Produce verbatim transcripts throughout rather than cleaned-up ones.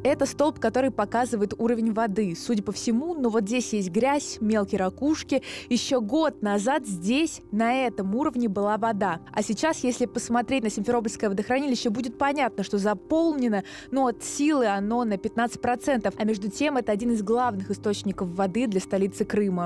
Это столб, который показывает уровень воды. Судя по всему, но вот здесь есть грязь, мелкие ракушки. Еще год назад здесь, на этом уровне, была вода. А сейчас, если посмотреть на Симферопольское водохранилище, будет понятно, что заполнено, но от силы оно на пятнадцать процентов. А между тем, это один из главных источников воды для столицы Крыма.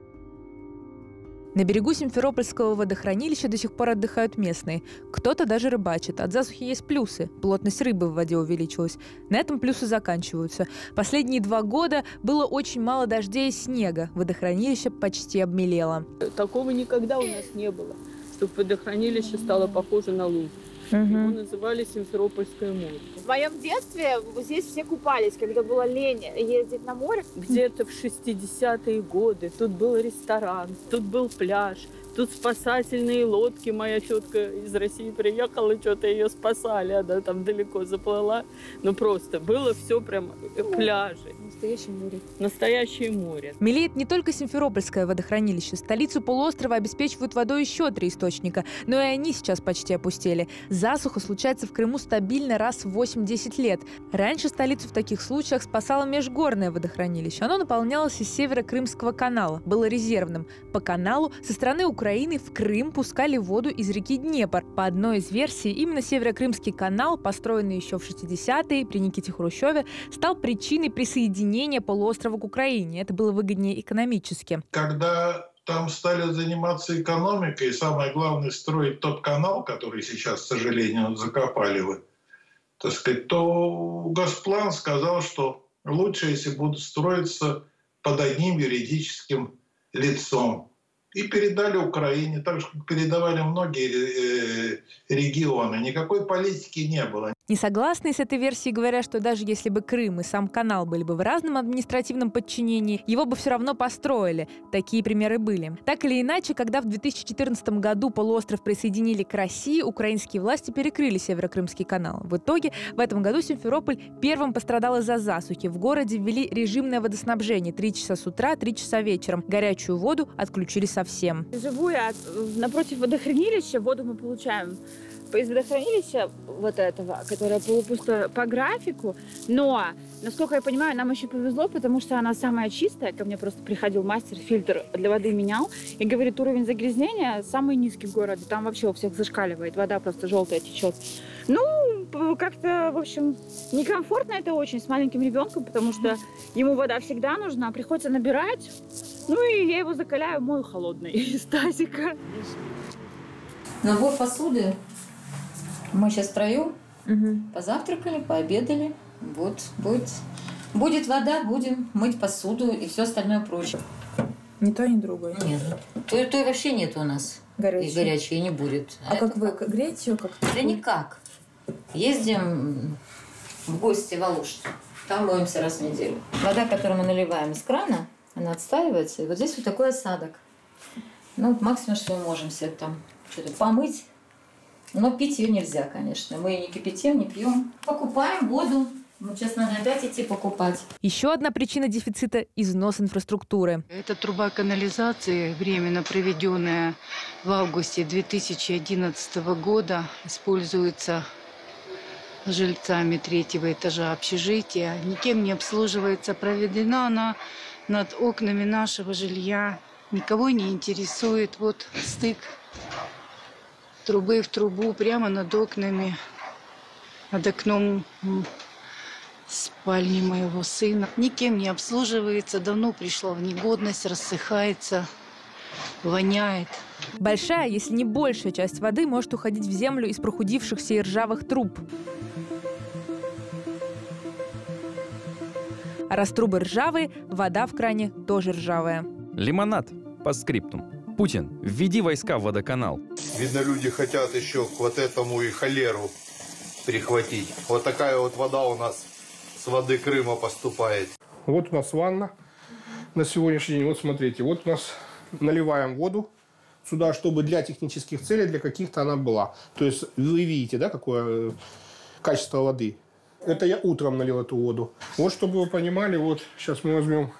На берегу Симферопольского водохранилища до сих пор отдыхают местные. Кто-то даже рыбачит. От засухи есть плюсы. Плотность рыбы в воде увеличилась. На этом плюсы заканчиваются. Последние два года было очень мало дождей и снега. Водохранилище почти обмелело. Такого никогда у нас не было, чтобы водохранилище стало похоже на лужу. Угу. Его называли Симферопольское море. В моем детстве здесь все купались, когда было лень ездить на море. Где-то в шестидесятые годы тут был ресторан, тут был пляж, тут спасательные лодки. Моя тетка из России приехала, что-то ее спасали, она там далеко заплыла. Ну просто было все прям пляжи. Настоящее море. Настоящее море. Мелеет не только Симферопольское водохранилище. Столицу полуострова обеспечивают водой еще три источника, но и они сейчас почти опустели. Засуха случается в Крыму стабильно раз в восемь-десять лет. Раньше столицу в таких случаях спасало межгорное водохранилище. Оно наполнялось из Северо-Крымского канала, было резервным. По каналу со стороны Украины в Крым пускали воду из реки Днепр. По одной из версий, именно Северо-Крымский канал, построенный еще в шестидесятые при Никите Хрущеве, стал причиной присоединения полуострова к Украине. Это было выгоднее экономически. Когда там стали заниматься экономикой, и самое главное строить тот канал, который сейчас, к сожалению, закопали вы, так сказать, то Госплан сказал, что лучше, если будут строиться под одним юридическим лицом. И передали Украине, так же, как передавали многие э, регионы. Никакой политики не было. Несогласные с этой версией говорят, что даже если бы Крым и сам канал были бы в разном административном подчинении, его бы все равно построили. Такие примеры были. Так или иначе, когда в две тысячи четырнадцатом году полуостров присоединили к России, украинские власти перекрыли Северо-Крымский канал. В итоге в этом году Симферополь первым пострадал из-за засухи. В городе ввели режимное водоснабжение. Три часа с утра, три часа вечером. Горячую воду отключили совсем. Живу я напротив водохранилища, воду мы получаем из водохранилища вот этого, которое полупусто по графику, но, насколько я понимаю, нам еще повезло, потому что она самая чистая. Ко мне просто приходил мастер, фильтр для воды менял, и говорит, уровень загрязнения самый низкий в городе, там вообще у всех зашкаливает, вода просто желтая течет. Ну, как-то, в общем, некомфортно это очень с маленьким ребенком, потому что ему вода всегда нужна, приходится набирать, ну и я его закаляю, мою холодной из тазика. Набор посуды. Мы сейчас втроем угу. позавтракали, пообедали. Вот, будет, будет вода, будем мыть посуду и все остальное прочее. Ни то, ни другое? Нет. То, то и вообще нет у нас. Горячей? И горячей и не будет. А, а как вы, как? Греете ее как-то? Да никак. Ездим в гости в Алушт. Там моемся раз в неделю. Вода, которую мы наливаем из крана, она отстаивается. И вот здесь вот такой осадок. Ну, максимум, что мы можем себе там что-то помыть. Но пить ее нельзя, конечно. Мы ее не кипятим, не пьем. Покупаем воду. Вот сейчас надо опять идти покупать. Еще одна причина дефицита – износ инфраструктуры. Это труба канализации, временно проведенная в августе две тысячи одиннадцатого года, используется жильцами третьего этажа общежития. Никем не обслуживается. Проведена она над окнами нашего жилья. Никого не интересует. Вот стык трубы в трубу прямо над окнами, над окном спальни моего сына. Никем не обслуживается, давно пришла в негодность, рассыхается, воняет. Большая, если не большая часть воды может уходить в землю из прохудившихся и ржавых труб. А раз трубы ржавые, вода в кране тоже ржавая. Лимонад. По скриптум. Путин, введи войска в водоканал. Видно, люди хотят еще к вот этому и холеру прихватить. Вот такая вот вода у нас с воды Крыма поступает. Вот у нас ванна на сегодняшний день. Вот смотрите, вот у нас наливаем воду сюда, чтобы для технических целей, для каких-то она была. То есть вы видите, да, какое качество воды. Это я утром налил эту воду. Вот, чтобы вы понимали, вот сейчас мы возьмем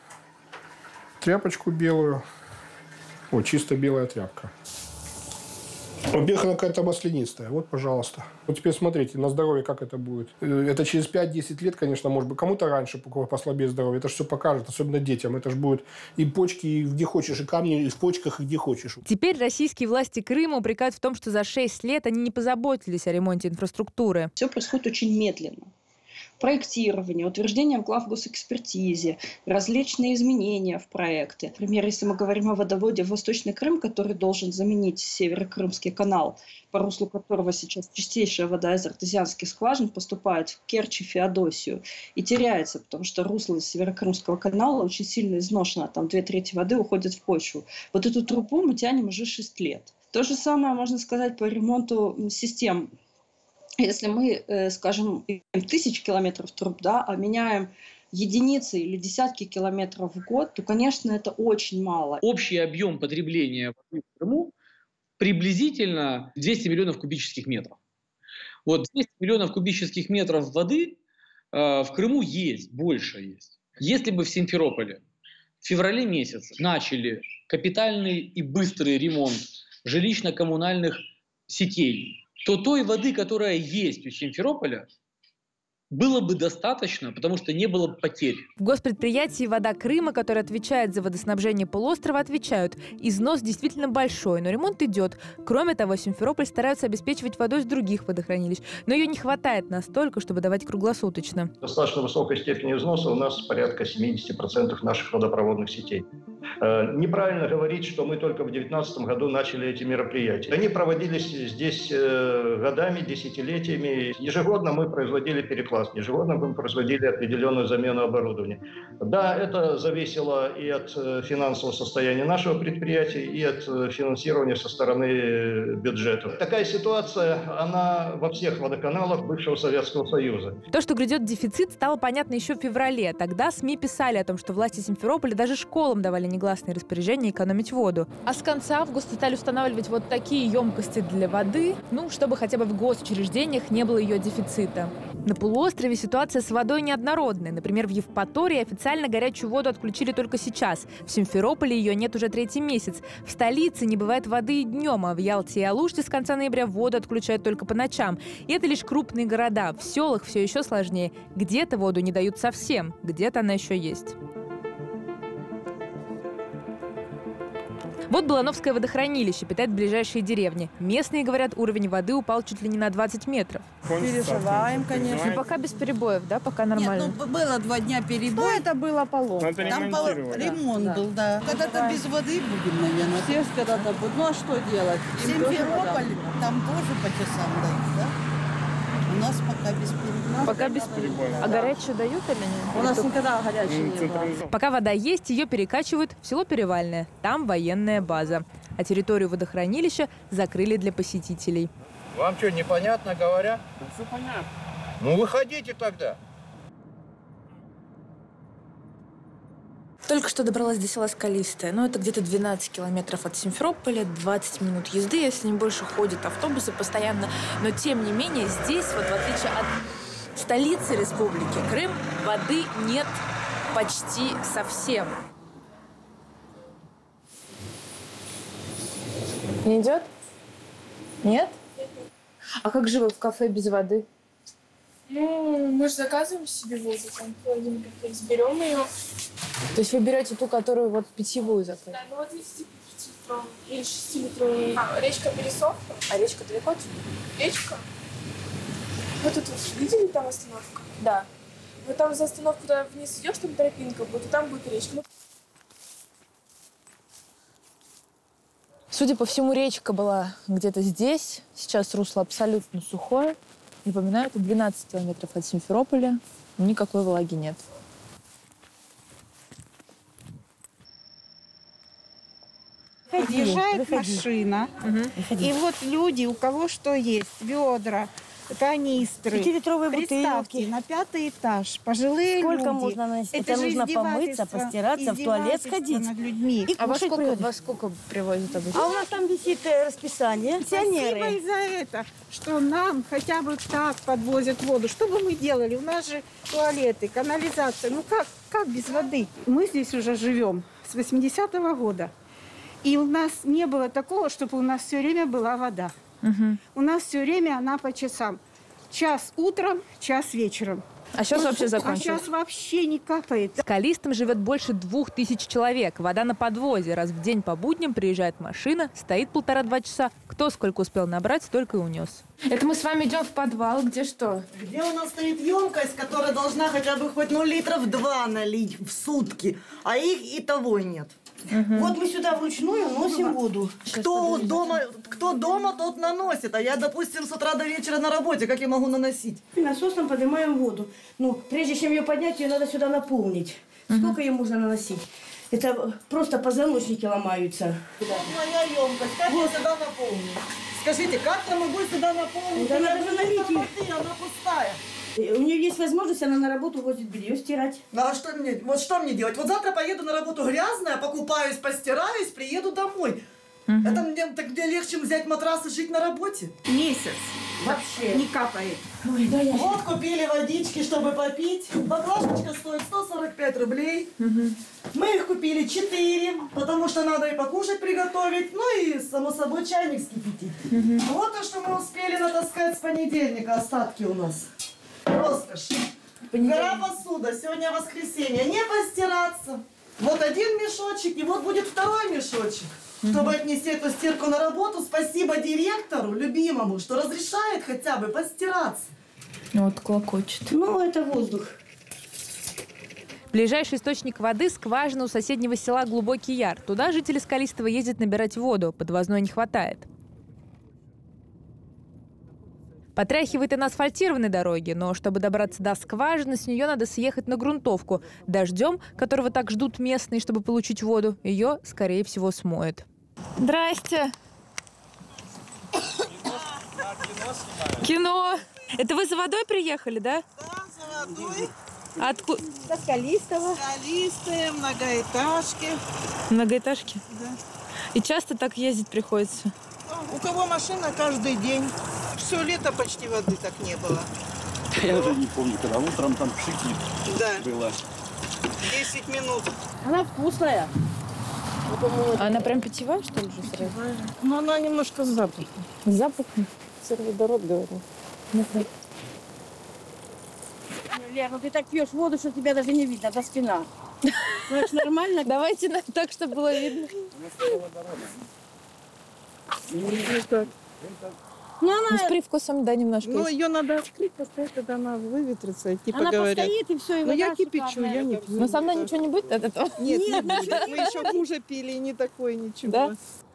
тряпочку белую. Вот, чисто белая тряпка. Побега какая-то маслянистая. Вот, пожалуйста. Вот теперь смотрите, на здоровье как это будет. Это через пять-десять лет, конечно, может быть. Кому-то раньше послабее здоровье. Это же все покажет, особенно детям. Это же будет и почки, и где хочешь, и камни, и в почках, и где хочешь. Теперь российские власти Крыма упрекают в том, что за шесть лет они не позаботились о ремонте инфраструктуры. Все происходит очень медленно. Проектирование, утверждение в главгосэкспертизе, различные изменения в проекты. Например, если мы говорим о водоводе в Восточный Крым, который должен заменить Северо-Крымский канал, по руслу которого сейчас чистейшая вода из артезианских скважин поступает в Керчь и Феодосию и теряется, потому что русло Северо-Крымского канала очень сильно изношено, там две трети воды уходит в почву. Вот эту трубу мы тянем уже шесть лет. То же самое можно сказать по ремонту систем. Если мы, скажем, тысячи километров труб, да, а меняем единицы или десятки километров в год, то, конечно, это очень мало. Общий объем потребления воды в Крыму приблизительно двести миллионов кубических метров. Вот двести миллионов кубических метров воды э, в Крыму есть, больше есть. Если бы в Симферополе в феврале месяце начали капитальный и быстрый ремонт жилищно-коммунальных сетей, то той воды, которая есть у Симферополя, было бы достаточно, потому что не было бы потерь. В госпредприятии «Вода Крыма», которое отвечает за водоснабжение полуострова, отвечают: износ действительно большой, но ремонт идет. Кроме того, Симферополь стараются обеспечивать водой с других водохранилищ, но ее не хватает настолько, чтобы давать круглосуточно. Достаточно высокой степени износа у нас порядка семьдесят процентов наших водопроводных сетей. Неправильно говорить, что мы только в две тысячи девятнадцатом году начали эти мероприятия. Они проводились здесь годами, десятилетиями. Ежегодно мы производили переклад. Ежегодно мы производили определенную замену оборудования. Да, это зависело и от финансового состояния нашего предприятия, и от финансирования со стороны бюджета. Такая ситуация, она во всех водоканалах бывшего Советского Союза. То, что грядет дефицит, стало понятно еще в феврале. Тогда СМИ писали о том, что власти Симферополя даже школам давали негласные распоряжения экономить воду. А с конца августа стали устанавливать вот такие емкости для воды, ну, чтобы хотя бы в госучреждениях не было ее дефицита. На полуострове ситуация с водой неоднородная. Например, в Евпатории официально горячую воду отключили только сейчас. В Симферополе ее нет уже третий месяц. В столице не бывает воды и днем, а в Ялте и Алуште с конца ноября воду отключают только по ночам. И это лишь крупные города. В селах все еще сложнее. Где-то воду не дают совсем, где-то она еще есть. Вот Балановское водохранилище питает ближайшие деревни. Местные говорят, уровень воды упал чуть ли не на двадцать метров. Переживаем, конечно. Но пока без перебоев, да? Пока нормально? Нет, ну, было два дня перебоя. Это было поломка. Там пол... ремонт да. был, да. Когда-то без воды будем, наверное. Все когда-то будут. Ну а что делать? Симферополь, там тоже по часам дают, да? У нас пока без перебоя. Пока без перебоя. А горячую дают или нет? У нас никогда горячей не было. Пока вода есть, ее перекачивают в село Перевальное. Там военная база. А территорию водохранилища закрыли для посетителей. Вам что, непонятно говорят? Все понятно. Ну, выходите тогда. Только что добралась до села Скалистое. Ну, это где-то двенадцать километров от Симферополя, двадцать минут езды, если не больше, ходят автобусы постоянно. Но, тем не менее, здесь, вот в отличие от столицы Республики Крым, воды нет почти совсем. Не идет? Нет? А как же вы в кафе без воды? Ну, мы же заказываем себе воду, там, холодильник, берем ее. То есть вы берете ту, которую вот питьевую заказываете? Да, ну вот десятилитровую или шестилитровую. А, речка пересохла. А речка далеко отсюда? Речка? Вот тут вот, видели, там остановка? Да. Вот там за остановку туда вниз идешь, там тропинка будет, и там будет речка. Судя по всему, речка была где-то здесь. Сейчас русло абсолютно сухое. Напоминаю, это двенадцать километров от Симферополя. Никакой влаги нет. Подъезжает машина, угу. И вот люди, у кого что есть, ведра, канистры. Пятилитровые Представьте, бутылки. на пятый этаж, пожилые Сколько люди. Сколько можно носить? Это, Это нужно помыться, постираться, в туалет сходить. Над людьми. И а во сколько, во сколько привозят обычно? А у нас там висит расписание. Пенсионеры. Спасибо и за это, что нам хотя бы так подвозят воду. Что бы мы делали? У нас же туалеты, канализация. Ну как, как без воды? Мы здесь уже живем с восьмидесятого года. И у нас не было такого, чтобы у нас все время была вода. Угу. У нас все время она по часам. Час утром, час вечером. А сейчас вообще закончилось? А сейчас вообще не капает. В Скалистом живет больше двух тысяч человек. Вода на подвозе. Раз в день по будням приезжает машина, стоит полтора-два часа. Кто сколько успел набрать, столько и унес. Это мы с вами идем в подвал, где что? Где у нас стоит емкость, которая должна хотя бы хоть ну, литров два налить в сутки, а их и того нет. Угу. Вот мы сюда вручную носим воду. Кто дома, кто дома, тот наносит. А я, допустим, с утра до вечера на работе. Как я могу наносить? Насосом поднимаем воду. Ну, прежде чем ее поднять, ее надо сюда наполнить. Угу. Сколько ее можно наносить? Это просто позвоночники ломаются. Вот моя емкость. Как вот. Я сюда наполню? Скажите, как я могу сюда наполнить? Да надо же налить ее. Она пустая. У нее есть возможность, она на работу возит белье стирать. Ну, а что мне, вот что мне делать? Вот завтра поеду на работу грязная, покупаюсь, постираюсь, приеду домой. Угу. Это мне, так мне легче взять матрас и жить на работе. Месяц. Вообще. Не капает. Ой, да я... Вот купили водички, чтобы попить. Баклажечка стоит сто сорок пять рублей. Угу. Мы их купили четыре, потому что надо и покушать приготовить, ну и, само собой, чайник вскипятить. Угу. Вот то, что мы успели натаскать с понедельника, остатки у нас. Роскошь. Гора посуда. Сегодня воскресенье. Не постираться. Вот один мешочек, и вот будет второй мешочек. Mm-hmm. Чтобы отнести эту стирку на работу, спасибо директору, любимому, что разрешает хотя бы постираться. Вот клокочет. Ну, это воздух. Ближайший источник воды – скважина у соседнего села Глубокий Яр. Туда жители Скалистого ездят набирать воду. Подвозной не хватает. Потряхивает и на асфальтированной дороге, но чтобы добраться до скважины, с нее надо съехать на грунтовку. Дождем, которого так ждут местные, чтобы получить воду, ее, скорее всего, смоет. Здрасте. Кино. Это вы за водой приехали, да? Да, за водой. Откуда? Со Скалистого. Скалистые, многоэтажки. Многоэтажки? Да. И часто так ездить приходится? У кого машина, каждый день. Все лето почти воды так не было. Я уже не помню, когда утром там пшики да. было. десять минут. Она вкусная. А она прям питьевая, что ли, же сразу? Ну, она немножко с запахом. С запахом? Серводород, говорю. Лер, ну ты так пьешь воду, что тебя даже не видно, до спина. Ну это нормально? Давайте так, чтобы было видно. Ну, она... Ну, с привкусом, да, немножко. Ну, ее надо открыть, поставить, тогда она выветрится, идти она поговорят. Она постоит, и все, и Но я кипячу, кипячу, я не пью. Но со мной ничего не будет от этого? Нет, нет, не будет. Мы еще хуже пили, и не такое ничего. Да?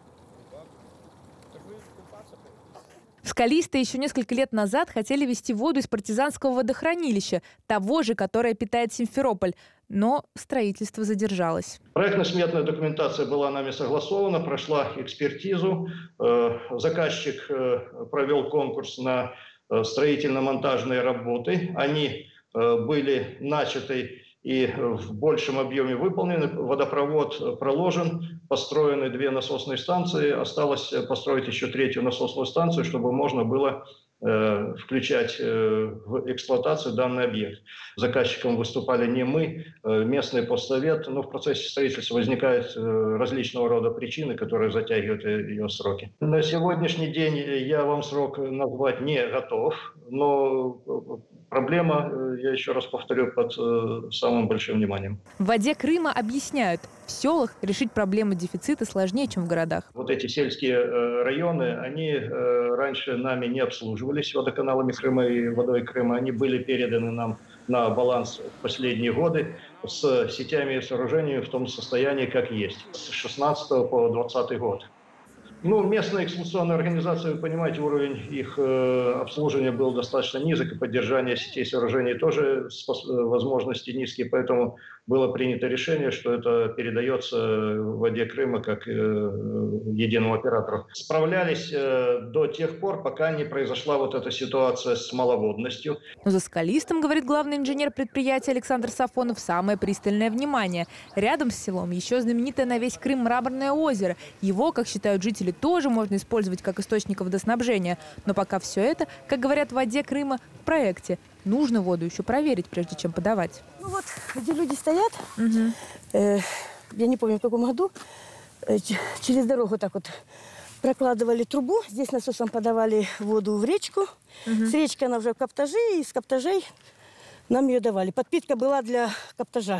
В Скалистое еще несколько лет назад хотели везти воду из партизанского водохранилища, того же, которое питает Симферополь. Но строительство задержалось. Проектно-сметная документация была нами согласована, прошла экспертизу. Заказчик провел конкурс на строительно-монтажные работы. Они были начаты и в большем объеме выполнены. Водопровод проложен, построены две насосные станции. Осталось построить еще третью насосную станцию, чтобы можно было э, включать э, в эксплуатацию данный объект. Заказчиком выступали не мы, э, местный постсовет. Но в процессе строительства возникают э, различного рода причины, которые затягивают ее сроки. На сегодняшний день я вам срок назвать не готов, но проблема, я еще раз повторю, под э, самым большим вниманием. В «Воде Крыма» объясняют, в селах решить проблему дефицита сложнее, чем в городах. Вот эти сельские э, районы, они э, раньше нами не обслуживались водоканалами Крыма и водой Крыма. Они были переданы нам на баланс в последние годы с сетями и сооружениями в том состоянии, как есть, с шестнадцатого по двадцатый год. Ну, местные эксплуатационные организации, вы понимаете, уровень их э, обслуживания был достаточно низок, и поддержание сетей и сооружений тоже возможности низкие, поэтому было принято решение, что это передается в «Воде Крыма» как э, единому оператору. Справлялись э, до тех пор, пока не произошла вот эта ситуация с маловодностью. Но за Скалистым, говорит главный инженер предприятия Александр Сафонов, самое пристальное внимание. Рядом с селом еще знаменитое на весь Крым Мраморное озеро. Его, как считают жители, тоже можно использовать как источник водоснабжения. Но пока все это, как говорят в «Воде Крыма», в проекте. Нужно воду еще проверить, прежде чем подавать. Ну вот, где люди стоят, угу. э, я не помню, в каком году, э, через дорогу так вот прокладывали трубу, здесь насосом подавали воду в речку. Угу. С речки она уже в Каптажи, и с Каптажей нам ее давали. Подпитка была для Каптажа.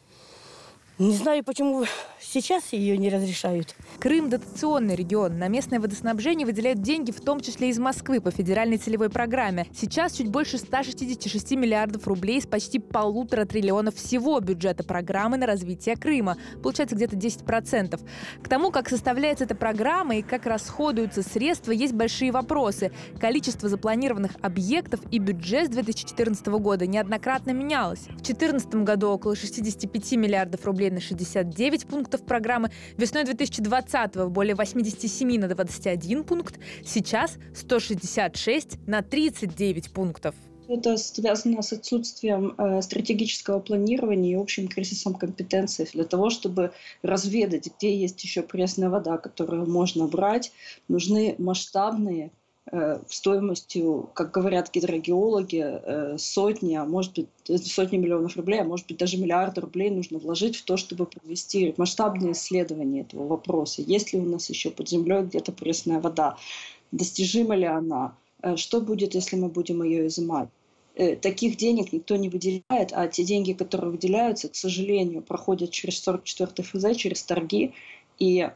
Не знаю, почему сейчас ее не разрешают. Крым – дотационный регион. На местное водоснабжение выделяют деньги, в том числе из Москвы, по федеральной целевой программе. Сейчас чуть больше ста шестидесяти шести миллиардов рублей из почти полутора триллионов всего бюджета программы на развитие Крыма. Получается где-то десять процентов. К тому, как составляется эта программа и как расходуются средства, есть большие вопросы. Количество запланированных объектов и бюджет с две тысячи четырнадцатого года неоднократно менялось. В две тысячи четырнадцатом году около шестидесяти пяти миллиардов рублей на шестьдесят девять пунктов программы, весной две тысячи двадцатого более восьмидесяти семи на двадцать один пункт, сейчас сто шестьдесят шесть на тридцать девять пунктов. Это связано с отсутствием э, стратегического планирования и общим кризисом компетенций. Для того, чтобы разведать, где есть еще пресная вода, которую можно брать, нужны масштабные стоимостью, как говорят гидрогеологи, сотни, а может быть сотни миллионов рублей, а может быть даже миллиарды рублей нужно вложить в то, чтобы провести масштабные исследования этого вопроса. Есть ли у нас еще под землей где-то пресная вода? Достижима ли она? Что будет, если мы будем ее изымать? Таких денег никто не выделяет, а те деньги, которые выделяются, к сожалению, проходят через сорок четвёртый эф зэ, через торги, и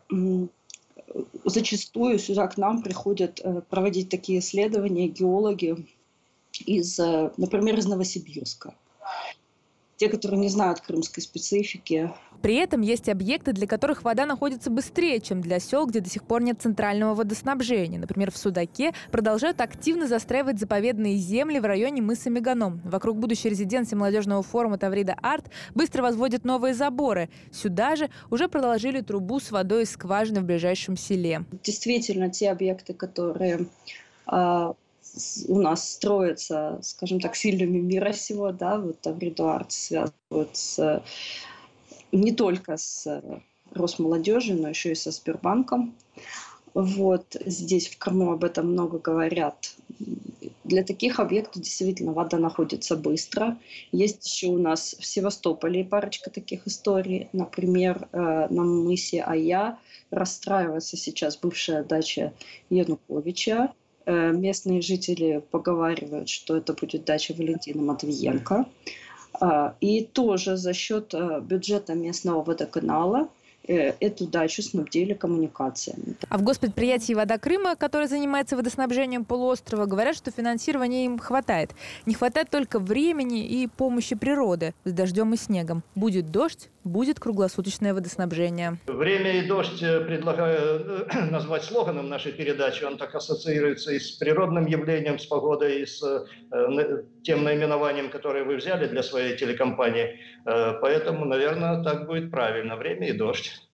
зачастую сюда к нам приходят проводить такие исследования геологи из, например, из Новосибирска. Те, которые не знают крымской специфики. При этом есть объекты, для которых вода находится быстрее, чем для сел, где до сих пор нет центрального водоснабжения. Например, в Судаке продолжают активно застраивать заповедные земли в районе мыса Меганом. Вокруг будущей резиденции молодежного форума Таврида Арт быстро возводят новые заборы. Сюда же уже проложили трубу с водой из скважины в ближайшем селе. Действительно, те объекты, которые а, у нас строятся, скажем так, сильными мира сего, да, вот Тавриду Арт связывают с, не только с Росмолодежью, но еще и со Сбербанком. Вот здесь в Крыму об этом много говорят. Для таких объектов действительно вода находится быстро. Есть еще у нас в Севастополе парочка таких историй. Например, на мысе Ая расстраивается сейчас бывшая дача Януковича. Местные жители поговаривают, что это будет дача Валентина Матвиенко. И тоже за счет бюджета местного водоканала эту дачу снабдили коммуникациями. А в госпредприятии «Вода Крыма», которое занимается водоснабжением полуострова, говорят, что финансирования им хватает. Не хватает только времени и помощи природы с дождем и снегом. Будет дождь, будет круглосуточное водоснабжение. Время и дождь предлагаю назвать слоганом нашей передачи. Он так ассоциируется и с природным явлением, с погодой, и с тем наименованием, которое вы взяли для своей телекомпании. Поэтому, наверное, так будет правильно. Время и дождь.